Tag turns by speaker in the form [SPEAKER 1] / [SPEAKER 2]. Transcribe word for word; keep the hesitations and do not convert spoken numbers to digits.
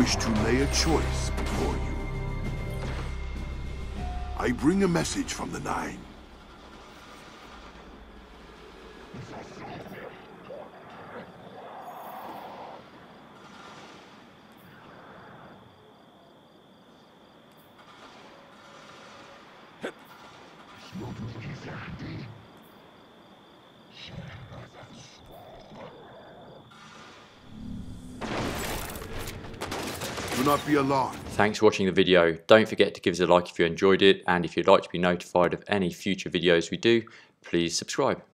[SPEAKER 1] wish to lay a choice before you. I bring a message from the Nine. Do not be alarmed.
[SPEAKER 2] Thanks for watching the video. Don't forget to give us a like if you enjoyed it, and if you'd like to be notified of any future videos we do, please subscribe.